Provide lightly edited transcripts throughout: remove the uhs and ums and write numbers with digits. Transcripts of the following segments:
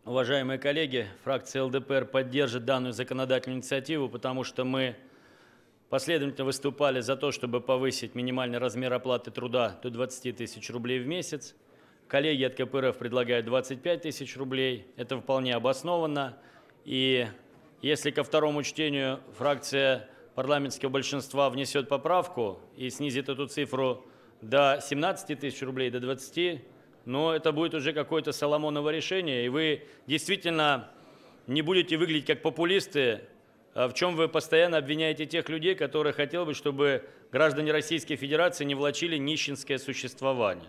Уважаемые коллеги, фракция ЛДПР поддержит данную законодательную инициативу, потому что мы последовательно выступали за то, чтобы повысить минимальный размер оплаты труда до 20 тысяч рублей в месяц. Коллеги от КПРФ предлагают 25 тысяч рублей. Это вполне обоснованно. И если ко второму чтению фракция парламентского большинства внесет поправку и снизит эту цифру до 17 тысяч рублей, до 20, но это будет уже какое-то Соломоново решение, и вы действительно не будете выглядеть как популисты, в чем вы постоянно обвиняете тех людей, которые хотели бы, чтобы граждане Российской Федерации не влачили нищенское существование.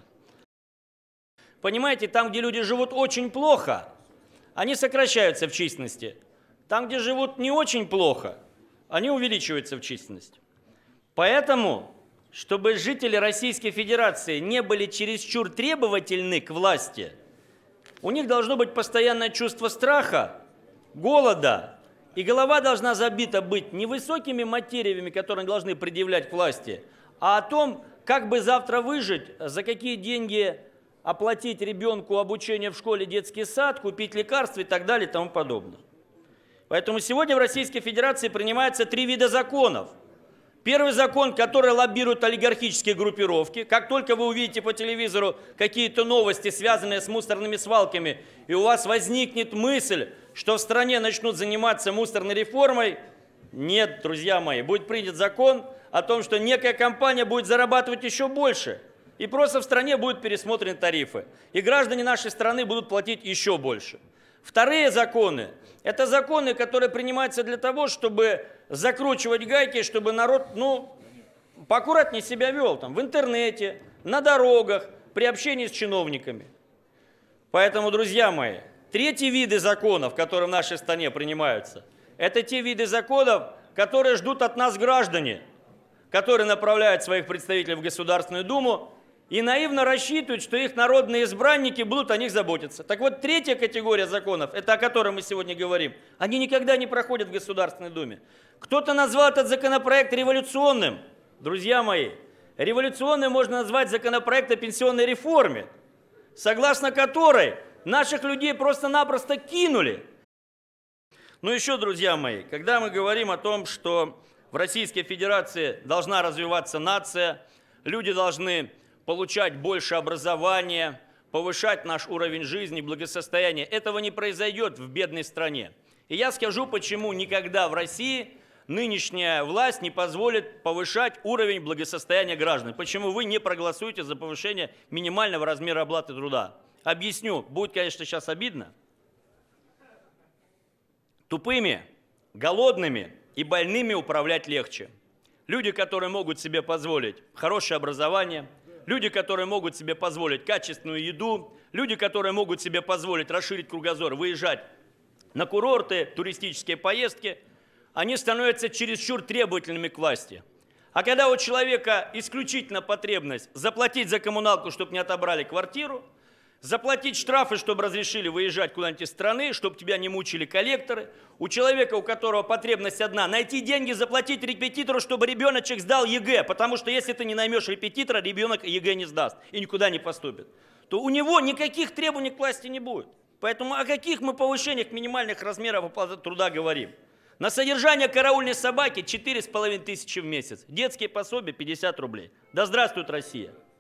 Понимаете, там, где люди живут очень плохо, они сокращаются в численности. Там, где живут не очень плохо, они увеличиваются в численности. Поэтому, чтобы жители Российской Федерации не были чересчур требовательны к власти, у них должно быть постоянное чувство страха, голода, и голова должна забита быть не высокими материями, которые они должны предъявлять к власти, а о том, как бы завтра выжить, за какие деньги оплатить ребенку обучение в школе, детский сад, купить лекарства и так далее и тому подобное. Поэтому сегодня в Российской Федерации принимаются 3 вида законов. Первый закон, который лоббирует олигархические группировки. Как только вы увидите по телевизору какие-то новости, связанные с мусорными свалками, и у вас возникнет мысль, что в стране начнут заниматься мусорной реформой, нет, друзья мои, будет принят закон о том, что некая компания будет зарабатывать еще больше, и просто в стране будут пересмотрены тарифы, и граждане нашей страны будут платить еще больше. Вторые законы – это законы, которые принимаются для того, чтобы закручивать гайки, чтобы народ, поаккуратнее себя вел там, в интернете, на дорогах, при общении с чиновниками. Поэтому, друзья мои, третьи виды законов, которые в нашей стране принимаются, это те виды законов, которые ждут от нас граждане, которые направляют своих представителей в Государственную Думу и наивно рассчитывают, что их народные избранники будут о них заботиться. Так вот, третья категория законов, это о которой мы сегодня говорим, они никогда не проходят в Государственной Думе. Кто-то назвал этот законопроект революционным. Друзья мои, революционным можно назвать законопроект о пенсионной реформе, согласно которой наших людей просто-напросто кинули. Ну еще, друзья мои, когда мы говорим о том, что в Российской Федерации должна развиваться нация, люди должны получать больше образования, повышать наш уровень жизни, благосостояния. Этого не произойдет в бедной стране. И я скажу, почему никогда в России нынешняя власть не позволит повышать уровень благосостояния граждан. Почему вы не проголосуете за повышение минимального размера оплаты труда? Объясню. Будет, конечно, сейчас обидно. Тупыми, голодными и больными управлять легче. Люди, которые могут себе позволить хорошее образование, люди, которые могут себе позволить качественную еду, люди, которые могут себе позволить расширить кругозор, выезжать на курорты, туристические поездки, они становятся чересчур требовательными к власти. А когда у человека исключительно потребность заплатить за коммуналку, чтобы не отобрали квартиру, заплатить штрафы, чтобы разрешили выезжать куда-нибудь из страны, чтобы тебя не мучили коллекторы. У человека, у которого потребность одна, найти деньги, заплатить репетитору, чтобы ребеночек сдал ЕГЭ. Потому что если ты не наймешь репетитора, ребенок ЕГЭ не сдаст и никуда не поступит. То у него никаких требований к власти не будет. Поэтому о каких мы повышениях минимальных размеров оплаты труда говорим? На содержание караульной собаки 4500 в месяц. Детские пособия 50 рублей. Да здравствует Россия!